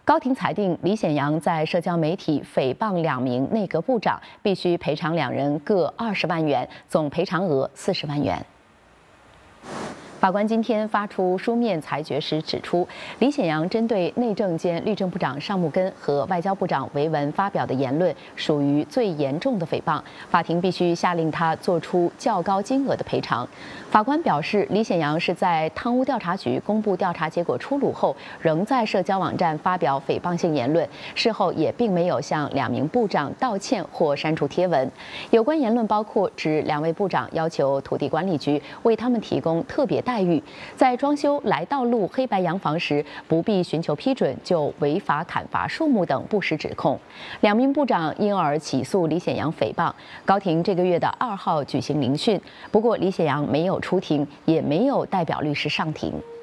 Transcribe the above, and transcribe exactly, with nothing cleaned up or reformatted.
高庭裁定李显阳在社交媒体诽谤两名内阁部长，必须赔偿两人各二十万元，总赔偿额四十万元。 法官今天发出书面裁决时指出，李显阳针对内政兼律政部长尚木根和外交部长维文发表的言论属于最严重的诽谤，法庭必须下令他做出较高金额的赔偿。法官表示，李显阳是在贪污调查局公布调查结果出炉后，仍在社交网站发表诽谤性言论，事后也并没有向两名部长道歉或删除贴文。有关言论包括指两位部长要求土地管理局为他们提供特别待遇，在装修来道路黑白洋房时不必寻求批准就违法砍伐树木等不实指控。两名部长因而起诉李显阳诽谤。高庭这个月的二号举行聆讯，不过李显阳没有出庭，也没有代表律师上庭。